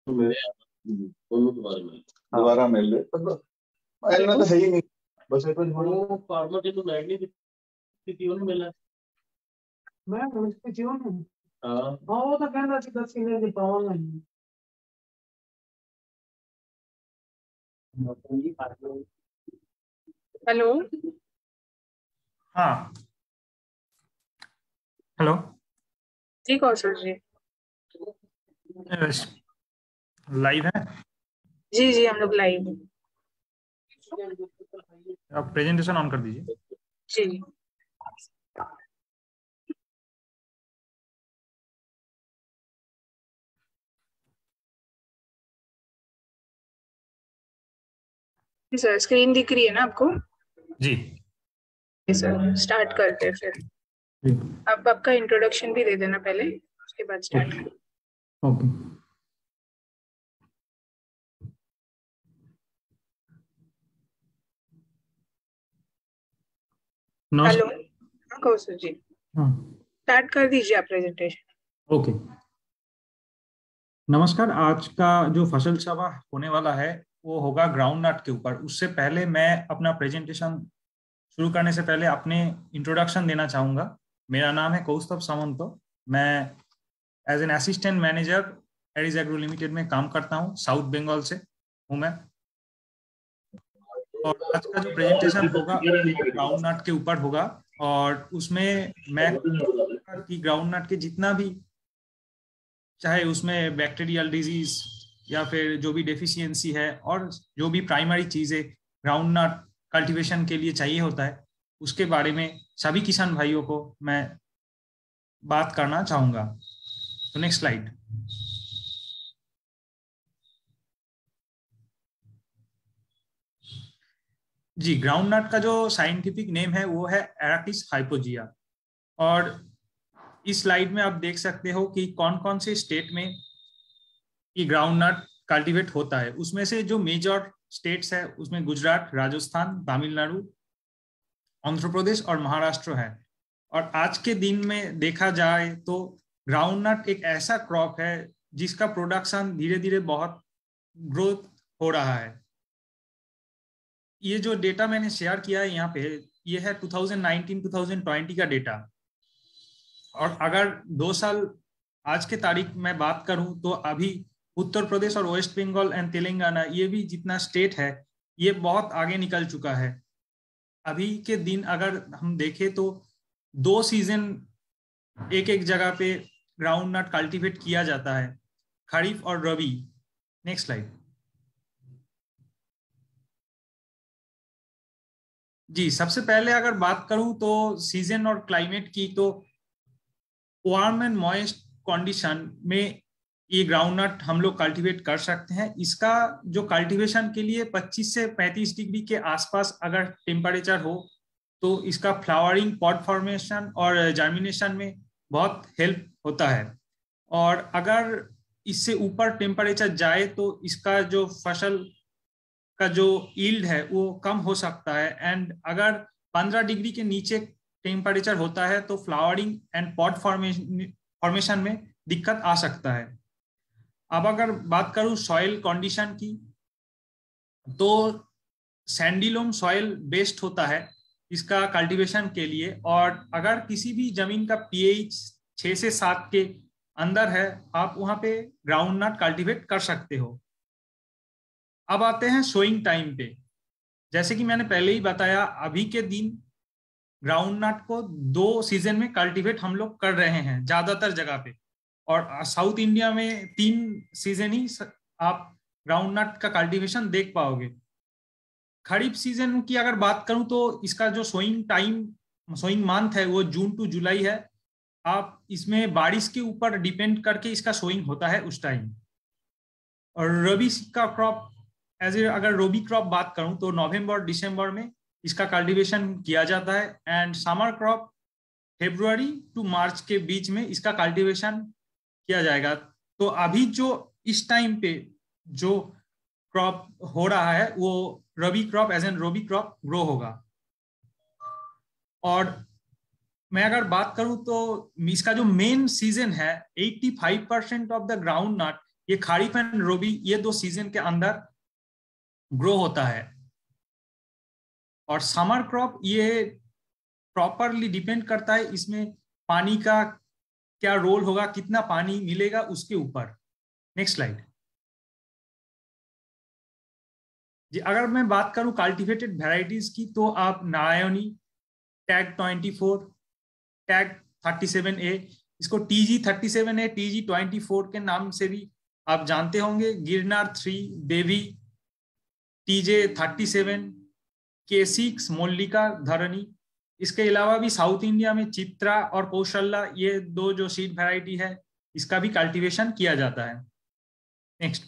दोबारा मिल ले तो है ही नहीं बस वो फार्मर के तो लाइट नहीं दिखती थी उन्हें मिला मैं उसके जीवन में हां वो तो कहना कि 10 सीने की पाऊंगा हेलो हाँ हेलो जी कौशल जी लाइव है। जी जी हम लोग लाइव हैं। आप प्रेजेंटेशन ऑन कर दीजिए। जी जी सर स्क्रीन दिख रही है ना आपको? जी जी सर स्टार्ट करते हैं फिर। जी आप आपका इंट्रोडक्शन भी दे देना पहले, उसके बाद स्टार्ट ओके करें। ओके हेलो नमस्कार। हाँ कौशल जी हाँ स्टार्ट कर दीजिए आप प्रेजेंटेशन। ओके नमस्कार। आज का जो फसल सभा होने वाला है वो होगा ग्राउंड नट के ऊपर। उससे पहले मैं अपना प्रेजेंटेशन शुरू करने से पहले अपने इंट्रोडक्शन देना चाहूँगा। मेरा नाम है कौस्तुभ सामंत। मैं as an assistant manager Aries agro limited में काम करता हूँ। साउथ बंगाल से हूँ मैं। और आज का जो प्रेजेंटेशन होगा ग्राउंड नट के ऊपर होगा और उसमें मैं कि ग्राउंड नट के जितना भी चाहे उसमें बैक्टीरियल डिजीज या फिर जो भी डेफिशिएंसी है और जो भी प्राइमरी चीज़ें ग्राउंड नट कल्टीवेशन के लिए चाहिए होता है उसके बारे में सभी किसान भाइयों को मैं बात करना चाहूँगा। तो नेक्स्ट स्लाइड। जी ग्राउंड नट का जो साइंटिफिक नेम है वो है एराकिस हाइपोजिया। और इस स्लाइड में आप देख सकते हो कि कौन कौन से स्टेट में ये ग्राउंड नट कल्टीवेट होता है। उसमें से जो मेजर स्टेट्स है उसमें गुजरात, राजस्थान, तमिलनाडु, आंध्र प्रदेश और महाराष्ट्र है। और आज के दिन में देखा जाए तो ग्राउंड नट एक ऐसा क्रॉप है जिसका प्रोडक्शन धीरे धीरे बहुत ग्रोथ हो रहा है। ये जो डेटा मैंने शेयर किया है यहाँ पे ये है 2019-2020 का डेटा। और अगर 2 साल आज के तारीख में बात करूं तो अभी उत्तर प्रदेश और वेस्ट बंगाल एंड तेलंगाना ये भी जितना स्टेट है ये बहुत आगे निकल चुका है। अभी के दिन अगर हम देखें तो 2 सीजन एक एक जगह पे ग्राउंड नट कल्टीवेट किया जाता है, खरीफ और रबी। Next slide. जी सबसे पहले अगर बात करूं तो सीजन और क्लाइमेट की तो वार्म एंड मॉइस्ट कंडीशन में ये ग्राउंड नट हम लोग कल्टीवेट कर सकते हैं। इसका जो कल्टीवेशन के लिए 25 से 35 डिग्री के आसपास अगर टेम्परेचर हो तो इसका फ्लावरिंग, पॉड फॉर्मेशन और जर्मिनेशन में बहुत हेल्प होता है। और अगर इससे ऊपर टेम्परेचर जाए तो इसका जो फसल का जो यील्ड है वो कम हो सकता है। एंड अगर 15 डिग्री के नीचे टेम्परेचर होता है तो फ्लावरिंग एंड पॉड फॉर्मेशन में दिक्कत आ सकता है। अब अगर बात करूं सॉइल कंडीशन की तो सैंडी-लोम सॉइल बेस्ट होता है इसका कल्टीवेशन के लिए। और अगर किसी भी जमीन का पीएच 6 से 7 के अंदर है आप वहां पे ग्राउंड नट कल्टीवेट कर सकते हो। अब आते हैं सोइंग टाइम पे। जैसे कि मैंने पहले ही बताया अभी के दिन ग्राउंड नट को 2 सीजन में कल्टीवेट हम लोग कर रहे हैं ज्यादातर जगह पे। और साउथ इंडिया में 3 सीजन ही आप ग्राउंड नट का कल्टीवेशन देख पाओगे। खरीफ सीजन की अगर बात करूं तो इसका जो सोइंग मंथ है वो जून टू जुलाई है। आप इसमें बारिश के ऊपर डिपेंड करके इसका सोइंग होता है उस टाइम। और रबी का क्रॉप अगर रबी क्रॉप बात करूं तो नवंबर दिसंबर में इसका कल्टीवेशन किया जाता है। एंड समर क्रॉप फरवरी टू मार्च के बीच में इसका कल्टीवेशन किया जाएगा। तो अभी जो इस टाइम पे जो क्रॉप हो रहा है वो rabi crop as an rabi crop grow होगा। और मैं अगर बात करूं तो इसका जो मेन सीजन है 85% ऑफ द ग्राउंड नट ये खारीफ एंड रबी ये 2 सीजन के अंदर ग्रो होता है। और समर क्रॉप ये प्रॉपरली डिपेंड करता है इसमें पानी का क्या रोल होगा, कितना पानी मिलेगा उसके ऊपर। नेक्स्ट स्लाइड जी। अगर मैं बात करूं कल्टीवेटेड वैरायटीज की, तो आप नारायणी, टैग 24, टैग 37A, इसको TG37A, TG24 के नाम से भी आप जानते होंगे, गिरनार 3, देवी, TJ37, K6, मोल्लिका, धरणी। इसके अलावा भी साउथ इंडिया में चित्रा और कौशल्या, ये 2 जो सीड वैरायटी है, इसका भी कल्टीवेशन किया जाता है। नेक्स्ट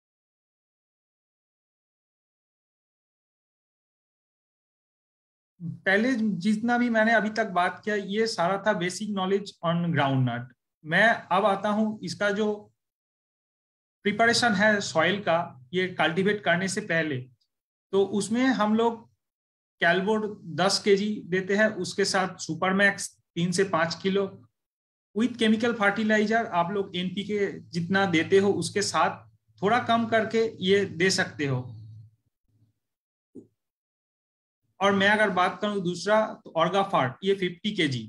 पहले जितना भी मैंने अभी तक बात किया ये सारा था बेसिक नॉलेज ऑन ग्राउंडनट। मैं अब आता हूं इसका जो प्रिपरेशन है सॉइल का, ये कल्टीवेट करने से पहले, तो उसमें हम लोग कैलबोर्ड 10 kg देते हैं, उसके साथ सुपरमैक्स 3 से 5 किलो विथ केमिकल फर्टिलाइजर। आप लोग NPK जितना देते हो उसके साथ थोड़ा कम करके ये दे सकते हो। और मैं अगर बात करूं दूसरा, तो ऑर्गाफार्ट ये 50 kg,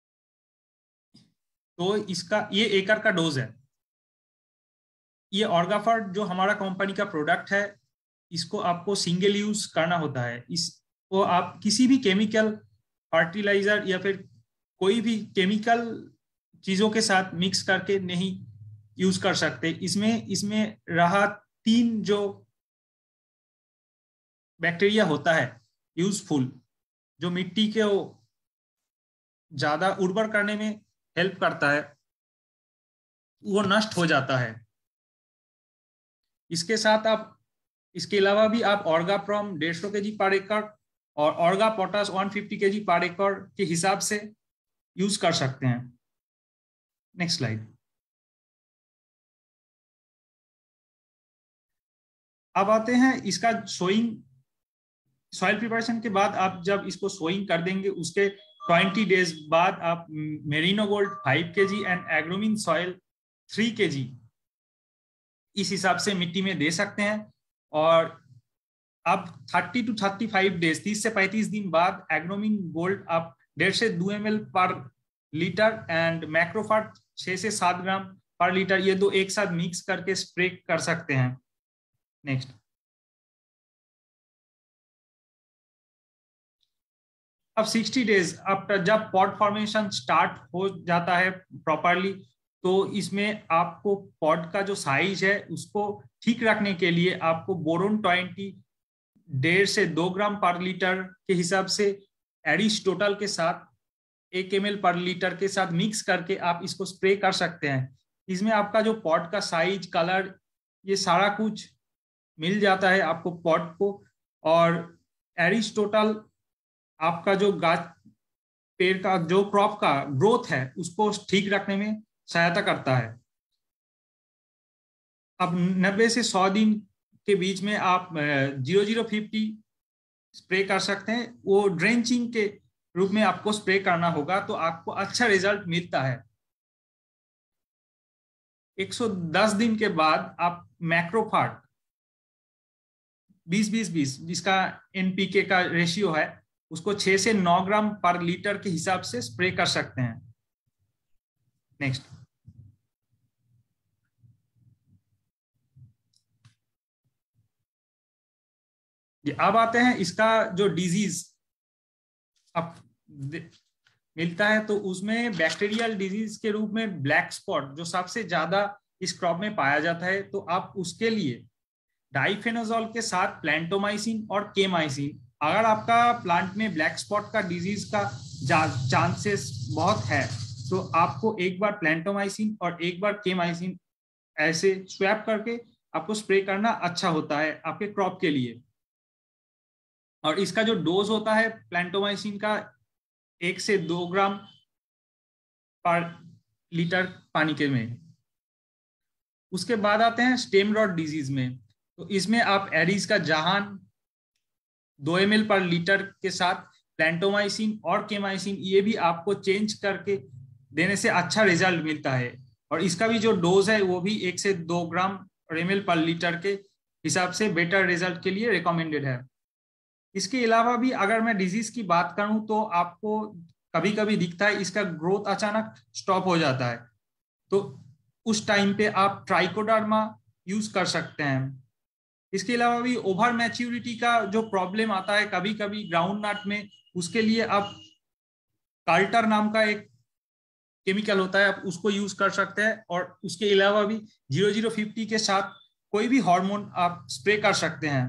तो इसका ये एकड़ का डोज है। ये ऑर्गाफार्ट जो हमारा कंपनी का प्रोडक्ट है, इसको आपको सिंगल यूज करना होता है। इसको आप किसी भी केमिकल फर्टिलाइजर या फिर कोई भी केमिकल चीजों के साथ मिक्स करके नहीं यूज कर सकते। इसमें रहा 3 जो बैक्टीरिया होता है यूजफुल, जो मिट्टी के ज्यादा उर्वर करने में हेल्प करता है, वो नष्ट हो जाता है। इसके साथ आप इसके अलावा भी आप ऑर्गाप्रॉम 150 kg पर एकड़ और ऑर्गा पोटास 150 kg पर एकड़ के हिसाब से यूज कर सकते हैं। Next slide. अब आते हैं इसका सोइंग। सॉइल प्रिपरेशन के बाद आप जब इसको सोइंग कर देंगे, उसके 20 डेज बाद आप Merino gold 5 kg and Agromin soil 3 kg इस हिसाब से मिट्टी में दे सकते हैं। और अब 30 to 35 डेज 30 से 35 दिन बाद एग्रोमिन गोल्ड आप 1.5 से 2 ml पर लीटर एंड मैक्रोफार्ट 6 से 7 ग्राम पर लीटर, ये 2 एक साथ मिक्स करके स्प्रे कर सकते हैं। नेक्स्ट। अब 60 डेज आफ्टर जब पॉट फॉर्मेशन स्टार्ट हो जाता है प्रॉपरली, तो इसमें आपको पॉट का जो साइज है उसको ठीक रखने के लिए आपको बोरोन 20 1.5 से 2 ग्राम पर लीटर के हिसाब से एरिस्टोटल के साथ 1 ml पर लीटर के साथ मिक्स करके आप इसको स्प्रे कर सकते हैं। इसमें आपका जो पॉट का साइज, कलर, ये सारा कुछ मिल जाता है आपको पॉट को। और एरिस्टोटल आपका जो गाछ पेड़ का जो क्रॉप का ग्रोथ है उसको ठीक रखने में सहायता करता है। अब 90 से 100 दिन के बीच में आप 0050 स्प्रे कर सकते हैं। वो ड्रेंचिंग के रूप में आपको स्प्रे करना होगा, तो आपको अच्छा रिजल्ट मिलता है। 110 दिन के बाद आप मैक्रोफार्ट 20-20-20 जिसका NPK का रेशियो है, उसको 6 से 9 ग्राम पर लीटर के हिसाब से स्प्रे कर सकते हैं। नेक्स्ट। अब आते हैं इसका जो डिजीज अब मिलता है, तो उसमें बैक्टीरियल डिजीज के रूप में ब्लैक स्पॉट जो सबसे ज्यादा इस क्रॉप में पाया जाता है, तो आप उसके लिए डाइफेनोजोल के साथ प्लांटोमाइसिन और केमाइसिन, अगर आपका प्लांट में ब्लैक स्पॉट का डिजीज का चांसेस बहुत है, तो आपको एक बार प्लांटोमाइसिन और एक बार केमाइसिन ऐसे स्वैप करके आपको स्प्रे करना अच्छा होता है आपके क्रॉप के लिए। और इसका जो डोज होता है प्लांटोमाइसिन का 1 से 2 ग्राम पर लीटर पानी के में। उसके बाद आते हैं स्टेम रॉट डिजीज में, तो इसमें आप एरीज का जहान 2 ml पर लीटर के साथ प्लांटोमाइसिन और केमाइसिन, ये भी आपको चेंज करके देने से अच्छा रिजल्ट मिलता है। और इसका भी जो डोज है वो भी 1 से 2 ग्राम ml पर लीटर के हिसाब से बेटर रिजल्ट के लिए रिकमेंडेड है। इसके अलावा भी अगर मैं डिजीज की बात करूं तो आपको कभी कभी दिखता है इसका ग्रोथ अचानक स्टॉप हो जाता है, तो उस टाइम पे आप ट्राइकोडर्मा यूज कर सकते हैं। इसके अलावा भी ओवर मैच्योरिटी का जो प्रॉब्लम आता है कभी कभी ग्राउंड नट में, उसके लिए आप कार्टर नाम का एक केमिकल होता है, आप उसको यूज कर सकते हैं। और उसके अलावा भी 0050 के साथ कोई भी हार्मोन आप स्प्रे कर सकते हैं।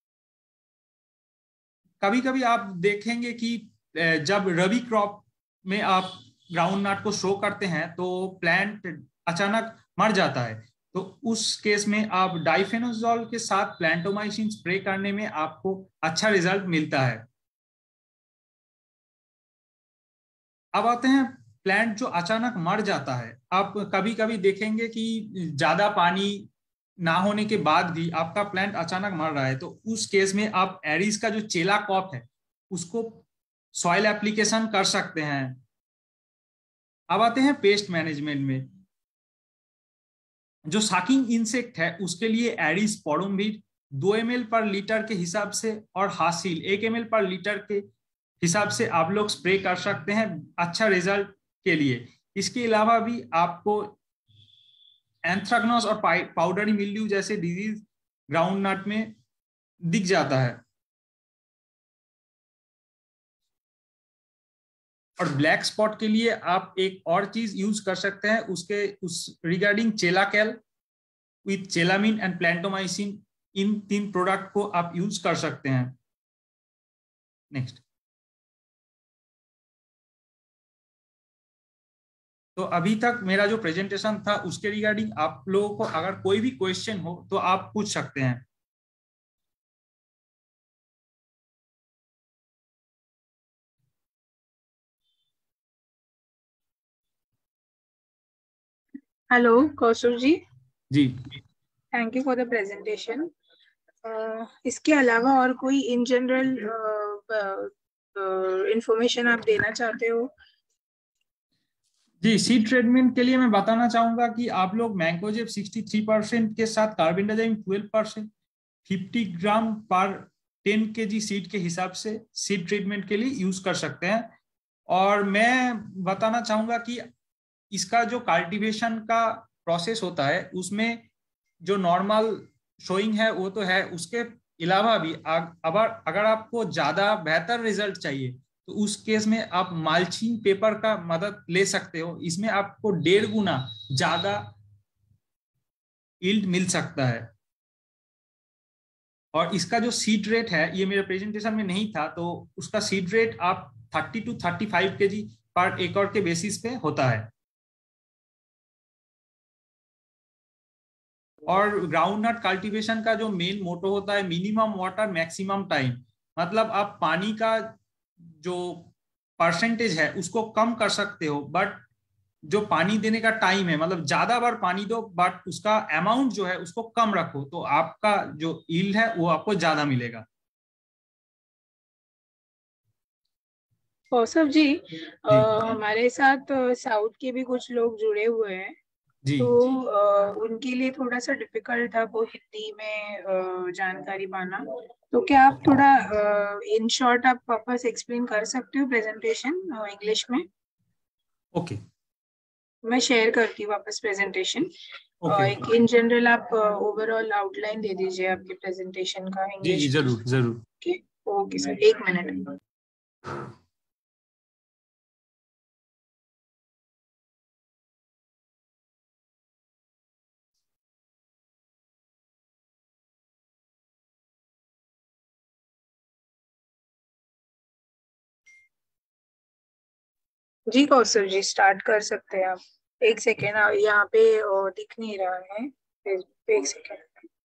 कभी कभी आप देखेंगे कि जब रबी क्रॉप में आप ग्राउंड नट को शो करते हैं तो प्लांट अचानक मर जाता है, तो उस केस में आप डाइफेनोजोल के साथ प्लांटोमाइसिन स्प्रे करने में आपको अच्छा रिजल्ट मिलता है। अब आते हैं प्लांट जो अचानक मर जाता है। आप कभी कभी देखेंगे कि ज्यादा पानी ना होने के बाद भी आपका प्लांट अचानक मर रहा है, तो उस केस में आप एरिस का जो चेला कॉप है उसको सॉइल एप्लीकेशन कर सकते हैं। अब आते हैं पेस्ट मैनेजमेंट में। जो साकिंग इंसेक्ट है उसके लिए एरिस पोडुम्बिर 2 ml पर लीटर के हिसाब से और हासिल 1 ml पर लीटर के हिसाब से आप लोग स्प्रे कर सकते हैं अच्छा रिजल्ट के लिए। इसके अलावा भी आपको एंथ्रेक्नोज और पाउडरी मिल्ड्यू जैसे डिजीज ग्राउंड नट में दिख जाता है। और ब्लैक स्पॉट के लिए आप एक और चीज यूज कर सकते हैं उस regarding Chelacal with Chelamin and Plantomycin, इन 3 प्रोडक्ट को आप यूज कर सकते हैं। नेक्स्ट। तो अभी तक मेरा जो प्रेजेंटेशन था उसके रिगार्डिंग आप लोगों को अगर कोई भी क्वेश्चन हो तो आप पूछ सकते हैं। हेलो कौशल जी। जी thank you for the presentation. इसके अलावा और कोई इन जनरल इंफॉर्मेशन आप देना चाहते हो? जी, सीड ट्रीटमेंट के लिए मैं बताना चाहूंगा कि आप लोग मैंकोजेब 63% के साथ कार्बेंडाजिम 12% 50 ग्राम पर 10 kg सीड के हिसाब से सीड ट्रीटमेंट के लिए यूज कर सकते हैं। और मैं बताना चाहूंगा कि इसका जो कल्टीवेशन का प्रोसेस होता है उसमें जो नॉर्मल शोइंग है वो तो है, उसके अलावा भी अगर आपको ज्यादा बेहतर रिजल्ट चाहिए तो उस केस में आप माल्चिंग पेपर का मदद ले सकते हो। इसमें आपको 1.5 गुना ज्यादा यील्ड मिल सकता है। और इसका जो सीड रेट है, ये मेरे प्रेजेंटेशन में नहीं था, तो उसका सीड रेट आप 30 to 35 kg पर एकड़ के बेसिस पे होता है। और ग्राउंड नट कल्टीवेशन का जो मेन मोटो होता है मिनिमम वाटर मैक्सिमम टाइम, मतलब आप पानी का जो परसेंटेज है उसको कम कर सकते हो, बट जो पानी देने का टाइम है मतलब ज्यादा बार पानी दो बट उसका अमाउंट जो है उसको कम रखो, तो आपका जो यील्ड है वो आपको ज्यादा मिलेगा। कौशल जी, हमारे साथ साउथ के भी कुछ लोग जुड़े हुए हैं, जी तो उनके लिए थोड़ा सा डिफिकल्ट था वो हिंदी में जानकारी पाना, तो क्या आप थोड़ा इन शॉर्ट आप वापस एक्सप्लेन कर सकते हो प्रेजेंटेशन इंग्लिश में? ओके, मैं शेयर करती हूँ वापस प्रेजेंटेशन। ओके एक इन जनरल आप ओवरऑल आउटलाइन दे दीजिए आपके प्रेजेंटेशन का जी इंग्लिश। जरूर जरूर। Okay sir, 1 minute. जी कौशल जी, स्टार्ट कर सकते हैं आप। 1 सेकेंड, यहाँ पे दिख नहीं रहा है फेसबुक पे, 1 सेकेंड।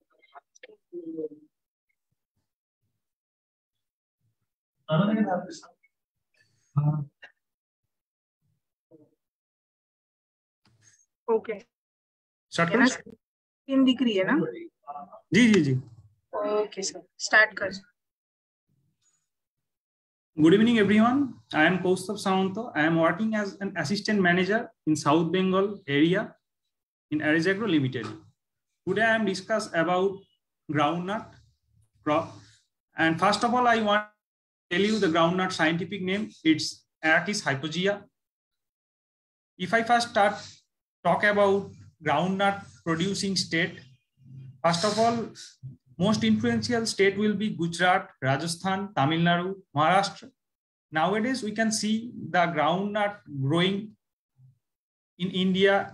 ओके, स्क्रीन दिख रही है ना? जी जी जी। ओके सर, स्टार्ट कर। Good evening, everyone. I am Kaustav Sawanto. I am working as an assistant manager in South Bengal area. in Arizagro Limited. Today I am discuss about groundnut crop. And first of all, I want to tell you the groundnut scientific name. It's Arachis hypogea. If I first talk about groundnut producing state, first of all, most influential state will be Gujarat, Rajasthan, Tamil Nadu, Maharashtra. Nowadays, we can see the groundnut growing in India,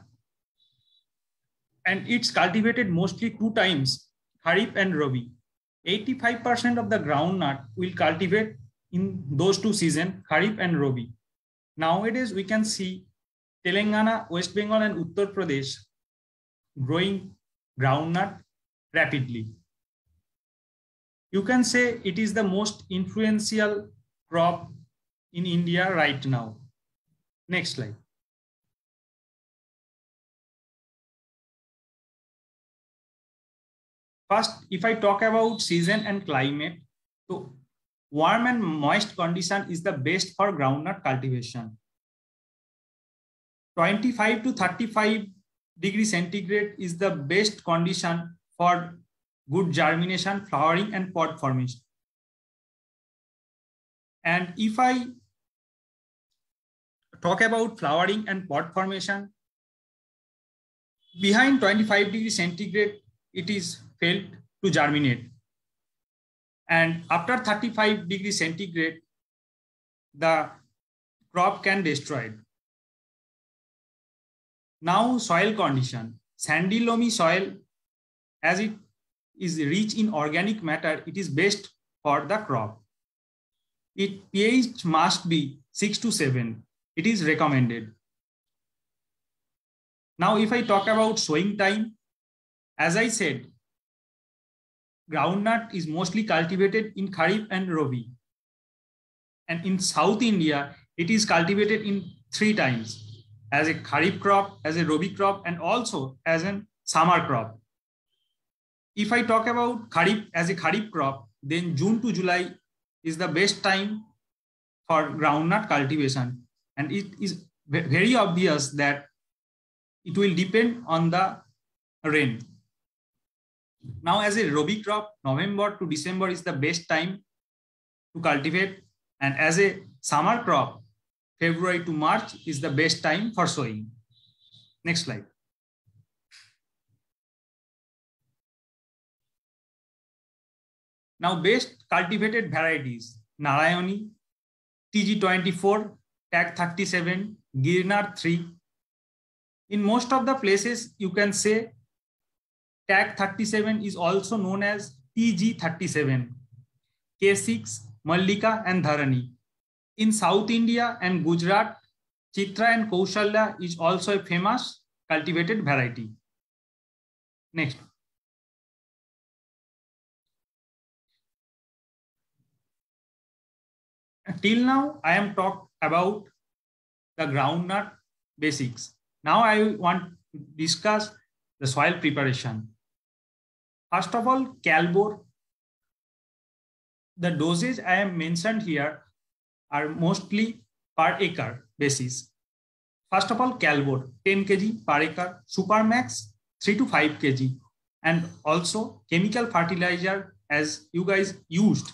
and it's cultivated mostly two times, Kharif and Rabi. 85% of the groundnut will cultivate in those two seasons, Kharif and Rabi. Nowadays, we can see Telangana, West Bengal, and Uttar Pradesh growing groundnut rapidly. You can say it is the most influential crop in India right now. Next slide. First, if I talk about season and climate, so warm and moist condition is the best for groundnut cultivation. 25 to 35 degrees centigrade is the best condition for good germination, flowering, and pod formation. And if I talk about flowering and pod formation, behind 25 degrees centigrade, it is failed to germinate. And after 35 degrees centigrade, the crop can destroy it. Now, soil condition. Sandy loamy soil, as it is rich in organic matter, it is best for the crop. Its pH must be 6 to 7. It is recommended. Now, if I talk about sowing time, as I said, groundnut is mostly cultivated in Kharif and Rabi. And in South India, it is cultivated in 3 times, as a Kharif crop, as a Rabi crop, and also as a summer crop. If I talk about Kharif as a Kharif crop, then June to July is the best time for groundnut cultivation. And it is very obvious that it will depend on the rain. Now, as a Rabi crop, November to December is the best time to cultivate. And as a summer crop, February to March is the best time for sowing. Next slide. Now, best cultivated varieties: Narayani, TG24, Tag 37, Girnar 3. In most of the places, you can say Tag 37 is also known as TG37, K6, Mallika, and Dharani. In South India and Gujarat, Chitra and Kaushalya is also a famous cultivated variety. Next. Till now, I am talked about the groundnut basics. Now I want to discuss the soil preparation. First of all, Calbor. The dosage I am mentioned here are mostly per acre basis. First of all, Calbor, 10 kg per acre, Supermax, 3 to 5 kg, and also chemical fertilizer as you guys used.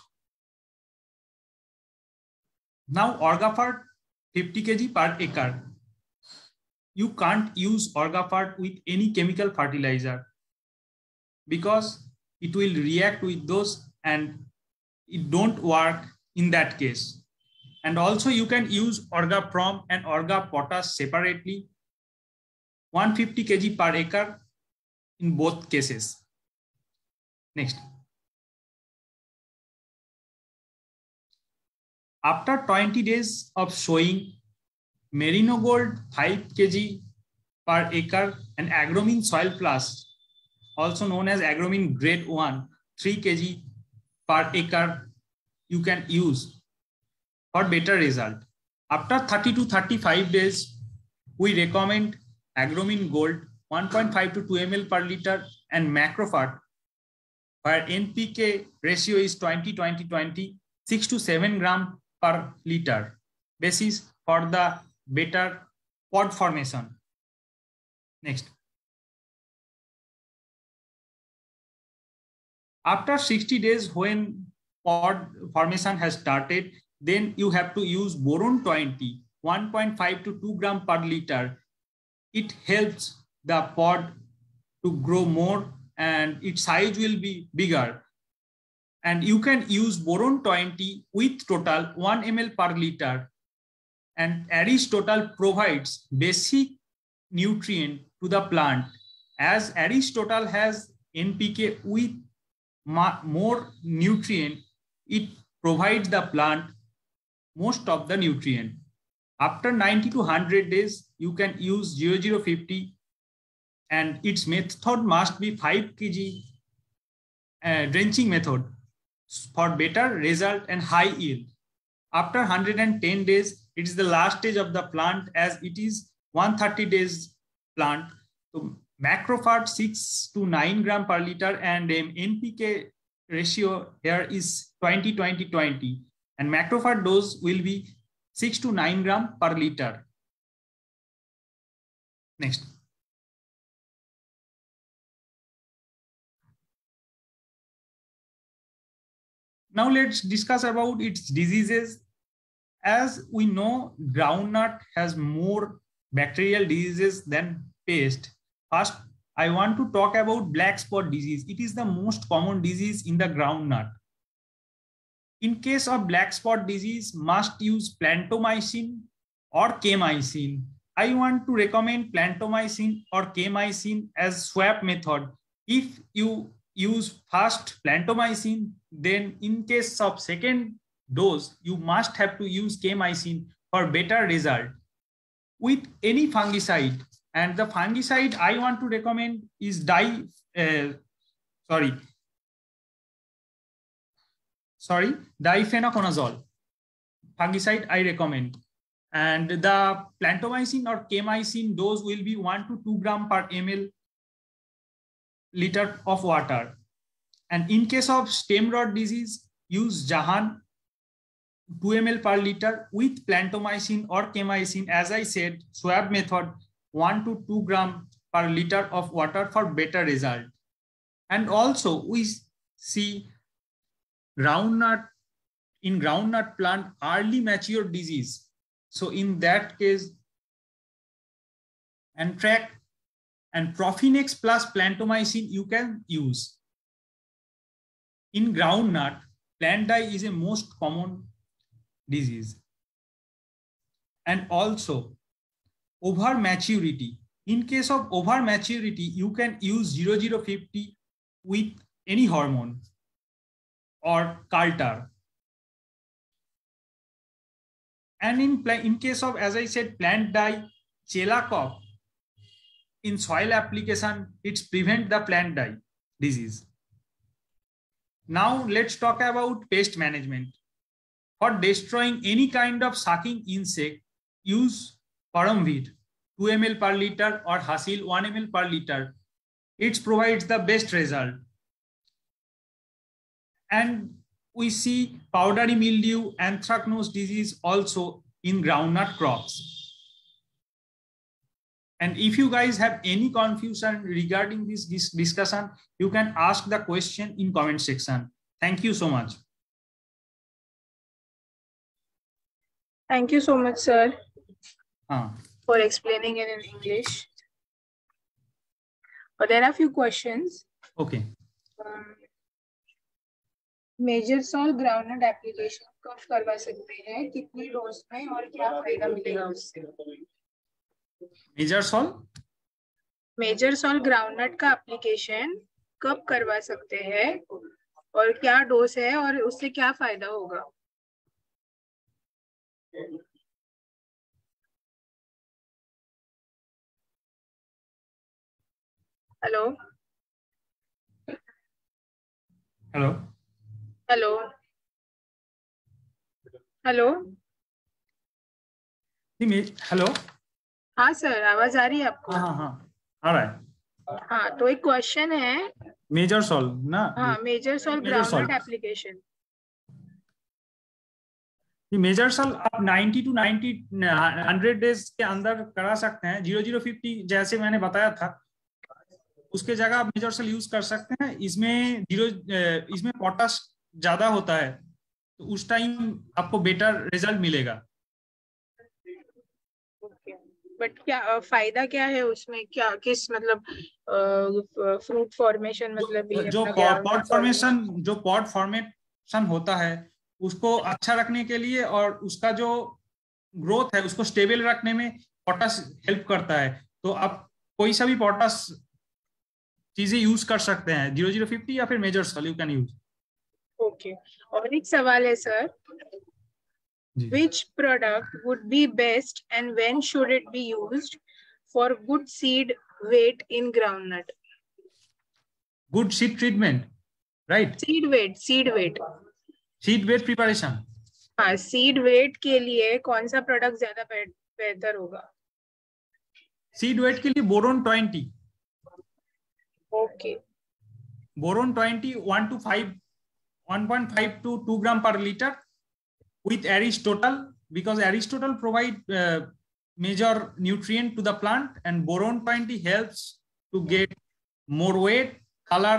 Now, Orgafert, 50 kg per acre. You can't use Orgafert with any chemical fertilizer because it will react with those and it don't work in that case. And also you can use Orgaprom and Orga Potash separately, 150 kg per acre in both cases. Next. After 20 days of sowing, Merino Gold 5 kg per acre and Agromine Soil Plus, also known as Agromine Grade 1, 3 kg per acre you can use for better result. After 30 to 35 days, we recommend Agromine Gold 1.5 to 2 ml per liter and Macrofert, where NPK ratio is 20-20-20, 6 to 7 gram per liter basis for the better pod formation. Next. After 60 days, when pod formation has started, then you have to use boron 20, 1.5 to 2 gram per liter. It helps the pod to grow more and its size will be bigger. And you can use boron 20 with total 1 ml per liter. And Aristotle provides basic nutrient to the plant. As Aristotle has NPK with more nutrient, it provides the plant most of the nutrient. After 90 to 100 days, you can use 0050 and its method must be 5 kg drenching method for better result and high yield. After 110 days, it is the last stage of the plant as it is 130 days plant. So macrophage 6 to 9 gram per liter and NPK ratio here is 20-20-20 and macrophage dose will be 6 to 9 gram per liter. Next. Now let's discuss about its diseases. As we know, groundnut has more bacterial diseases than pest. First, I want to talk about black spot disease. It is the most common disease in the groundnut. In case of black spot disease, must use plantomycin or K-mycin. I want to recommend plantomycin or K-mycin as swap method. If you use first plantomycin, then in case of second dose, you must have to use K-mycin for better result. With any fungicide, and the fungicide I want to recommend is difenoconazole fungicide I recommend. And the plantomycin or K-mycin dose will be 1 to 2 gram per ml liter of water. And in case of stem rot disease, use Jahan 2 ml per liter with plantomycin or K-mycin. As I said, swab method 1 to 2 gram per liter of water for better result. And also we see groundnut plant early mature disease. So in that case, Anthrax and Profinex plus plantomycin you can use. In groundnut, plant die is a most common disease. And also over maturity. In case of over maturity, you can use 0050 with any hormone or Carter. And in case of, as I said, plant die, Chelakov, in soil application, it's prevent the plant die disease. Now let's talk about pest management. For destroying any kind of sucking insect, use Paramvid 2 ml per liter or Hasil 1 ml per liter. It provides the best result. And we see powdery mildew, anthracnose disease also in groundnut crops. And if you guys have any confusion regarding this discussion, you can ask the question in comment section. Thank you so much. Thank you so much, sir, for explaining it in English. But there are a few questions. Okay. Major soil groundnut application कब करवा सकते हैं, कितनी dose में और क्या फायदा मिलेगा उससे? मेजर सॉल ग्राउंडनट का एप्लीकेशन कब करवा सकते हैं और क्या डोज है और उससे क्या फायदा होगा? Hello hello hello hello hello. हाँ सर, आवाज आ रही है आपको? हाँ आ रहा है। हाँ, तो एक क्वेश्चन है मेजर सॉल ना? हाँ, major soil groundnut application. Major soil आप 90 to 100 डेज के अंदर करा सकते हैं। 0050 जैसे मैंने बताया था उसके जगह आप मेजर सेल यूज कर सकते हैं। इसमें पोटाश ज्यादा होता है, तो उस टाइम आपको बेटर रिजल्ट मिलेगा। बट क्या फायदा क्या है उसमें, क्या किस मतलब फ्रूट फॉर्मेशन मतलब जो पॉड फॉर्मेशन होता है उसको अच्छा रखने के लिए और उसका जो ग्रोथ है उसको स्टेबल रखने में पोटाश हेल्प करता है। तो आप कोई सा भी पोटाश चीजें यूज कर सकते हैं, 0050 या फिर major sale you can use. Okay, और एक सवाल है sir, which product would be best and when should it be used for good seed weight in groundnut? Good seed treatment, right? Seed weight preparation. हाँ, seed weight के लिए कौन सा product ज्यादा बेहतर होगा? सीड वेट के लिए boron 20। Okay, boron 20 1.5 to 2 gram per liter with Aristotle, because Aristotle provide major nutrient to the plant, and boron 20 helps to get more weight, color.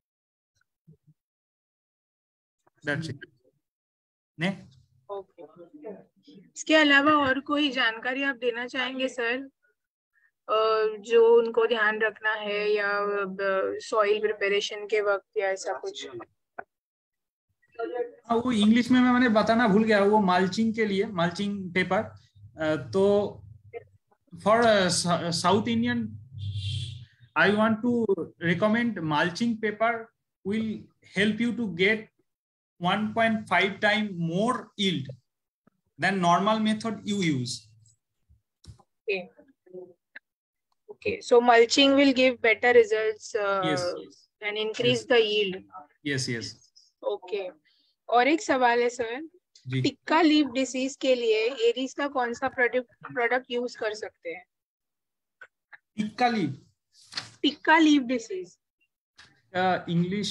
That's it. Next. Okay, इसके अलावा और कोई जानकारी आप देना चाहेंगे सर, जो उनको ध्यान रखना है या सॉइल प्रिपरेशन के वक्त या ऐसा कुछ? वो इंग्लिश में मैंने बताना भूल गया, वो माल्चिंग के लिए, माल्चिंग पेपर। तो for south Indian I want to recommend mulching paper will help you to get 1.5 times more yield than normal method you use. Okay, so mulching will give better results yes. and increase the yield. Yes. Okay, और एक सवाल है sir, tikka leaf disease के लिए Aries का कौन सा product use कर सकते हैं? Tikka leaf disease English,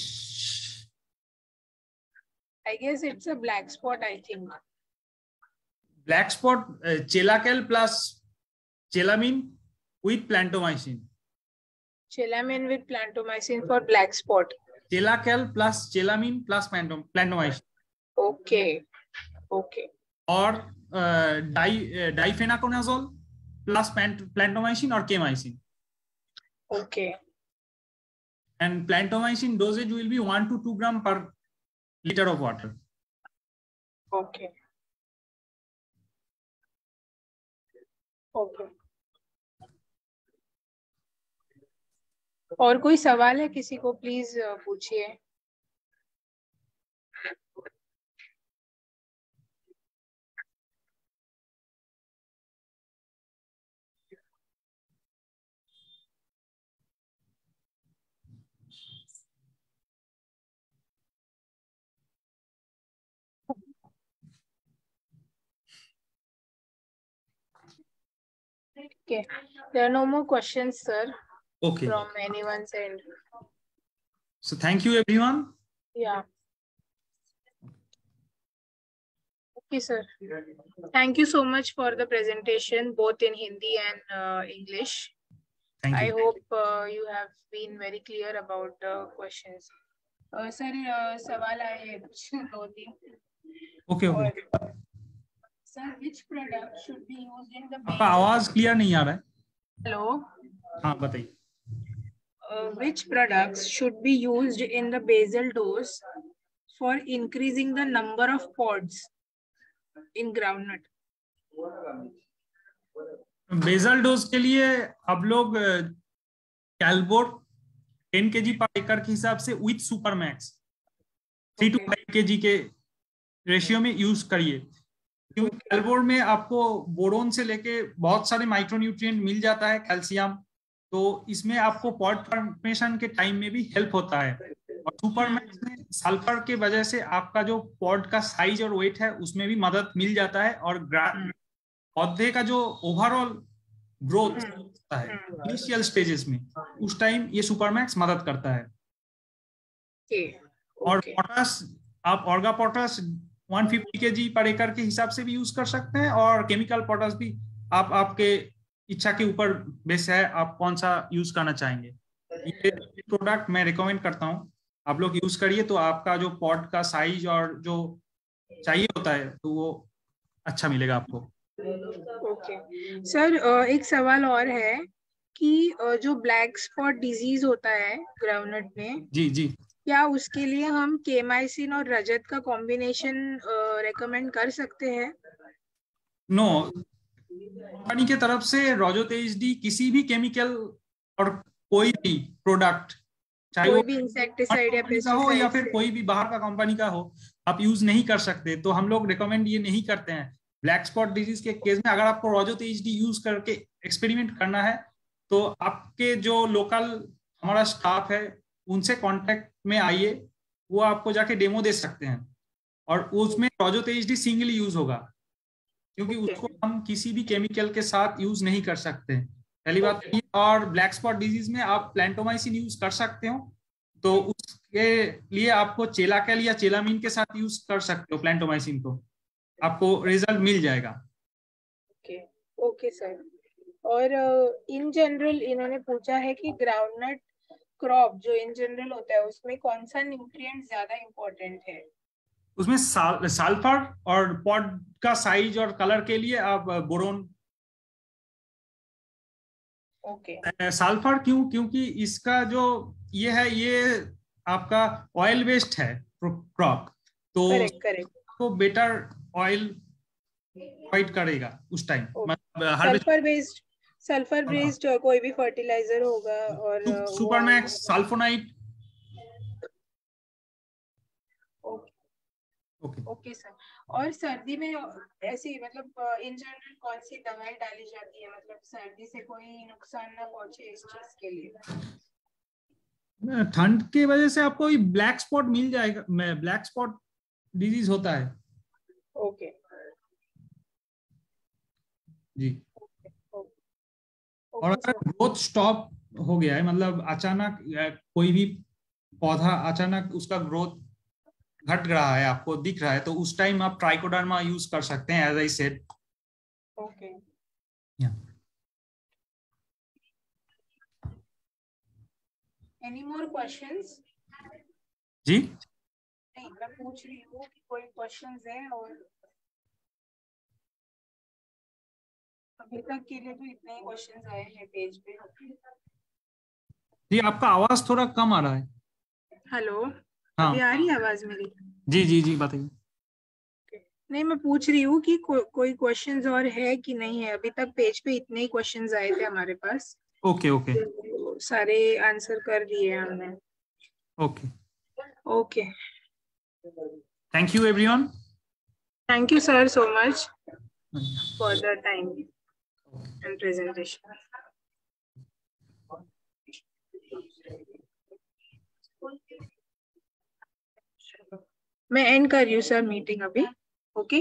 I guess it's a black spot, I think. Black spot, Chelacel plus Chelamine with plantomycin. Chelamine with plantomycin for black spot. Chelacel plus Chelamine plus plantomycin. Okay. और difenoconazole plus plantomycin or K-mycin. Okay. And plantomycin dosage will be 1 to 2 gram per liter of water. Okay. और कोई सवाल है किसी को, please पूछिए। Okay, there are no more questions, sir. Okay. From anyone's end. So thank you, everyone. Yeah. Okay, sir. Thank you so much for the presentation, both in Hindi and English. Thank you. I hope you have been very clear about the questions. Sir, सवाल आए कुछ दो तीन. Okay. Sir, which product should be used in the? आपका आवाज clear नहीं आ रहा है. Hello. हाँ बताइए. Which products should be used in the basal dose for increasing the number of pods in groundnut? Basal dose के लिए आप लोग कैलबोर 10 kg पर एकड़ के हिसाब से विथ सुपरमैक्स 3 to 5 kg के रेशियो में यूज करिए, क्योंकि कैलबोर में आपको बोरोन से लेके बहुत सारे माइक्रोन्यूट्रिएंट मिल जाता है, कैल्शियम, तो इसमें आपको पॉड फॉर्मेशन के टाइम में भी हेल्प होता है। और सुपरमैक्स में सल्फर के वजह से आपका जो पॉड का साइज और वेट है उसमें भी मदद मिल जाता है, और पौधे का जो ओवरऑल ग्रोथ होता है इनिशियल स्टेजेस में, उस टाइम ये सुपरमैक्स मदद करता है। और पोटास आप ऑर्गा पोटास 150 kg पर एकड़ के हिसाब से भी यूज कर सकते हैं, और केमिकल पोटास भी आप आपके इच्छा के ऊपर बेस है, आप कौन सा यूज करना चाहेंगे। ये प्रोडक्ट मैं रिकमेंड करता हूँ, आप लोग यूज करिए तो आपका जो पॉट का साइज और जो चाहिए होता है तो वो अच्छा मिलेगा आपको। ओके सर, एक सवाल और है कि जो ब्लैक स्पॉट डिजीज होता है ग्राउंडनट में, जी जी, क्या उसके लिए हम केमाइसिन और रजत का कॉम्बिनेशन रेकमेंड कर सकते हैं? नो, कंपनी की तरफ से रोजोत एचडी किसी भी केमिकल और कोई भी प्रोडक्ट, चाहे कोई वो भी इंसेक्टिसाइड या कंपनी का हो या पेस्टिसाइड फिर से? कोई भी बाहर का कंपनी का हो, आप यूज नहीं कर सकते। तो हम लोग रिकमेंड ये नहीं करते हैं। ब्लैक स्पॉट डिजीज के केस में अगर आपको रोजोत एचडी यूज करके एक्सपेरिमेंट करना है तो आपके जो लोकल हमारा स्टाफ है उनसे कांटेक्ट में आइए, वो आपको जाके डेमो दे सकते हैं। और उसमें रोजोत एचडी सिंगल यूज होगा, क्योंकि उसको हम किसी भी केमिकल के साथ यूज नहीं कर सकते, पहली बात ये। और ब्लैक स्पॉट डिजीज में आप प्लेंटोमाइसिन यूज कर सकते हो, तो उसके लिए आपको चेलाकेल या चेलामीन के साथ यूज कर सकते हो प्लेंटोमाइसिन को, आपको रिजल्ट मिल जाएगा। Okay okay sir. और इन जनरल इन्होंने पूछा है कि ग्राउंडनट क्रॉप जो इन जनरल होता है उसमें कौन सा न्यूट्रिएंट ज्यादा इम्पोर्टेंट है? उसमें सल्फर और पॉड का साइज और कलर के लिए आप बोरोन। ओके। सल्फर क्यों? क्योंकि इसका जो ये है, ये आपका ऑयल बेस्ड है क्रॉप, तो करेक्ट करेक्ट। आपको बेटर ऑयल प्रोवाइड करेगा उस टाइम। सल्फर बेस्ड कोई भी फर्टिलाइजर होगा और supermax, sulphonite. Okay okay sir. और सर्दी में ऐसी मतलब इन जनरल कौन सी दवाई डाली जाती है, मतलब सर्दी से कोई नुकसान ना पहुंचे इस चीज के लिए? ठंड की वजह से आपको ब्लैक स्पॉट मिल जाएगा, ब्लैक स्पॉट डिजीज होता है। ओके जी। और अगर ग्रोथ स्टॉप हो गया है, मतलब अचानक कोई भी पौधा अचानक उसका ग्रोथ घट रहा है, आपको दिख रहा है, तो उस टाइम आप ट्राइकोडर्मा यूज कर सकते हैं, as I said. Okay. Any more questions? जी, नहीं, मैं पूछ रही हूँ कि कोई क्वेश्चंस है? और अभी तक के लिए तो इतने ही क्वेश्चंस आए हैं पेज पे। जी आपका आवाज थोड़ा कम आ रहा है। हेलो, हाँ, अभी आ रही है आवाज मेरी? जी जी जी, बताइए। नहीं, मैं पूछ रही हूँ कि कोई क्वेश्चंस और है कि नहीं है? अभी तक पेज पे इतने ही क्वेश्चंस आए थे हमारे पास। ओके ओके तो सारे आंसर कर दिए हमने। Okay, okay, thank you everyone. Thank you sir so much for the time and presentation. मैं एंड कर रही हूँ सर मीटिंग अभी। Okay,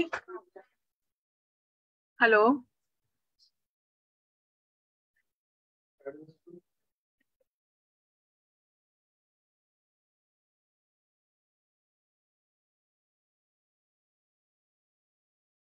hello.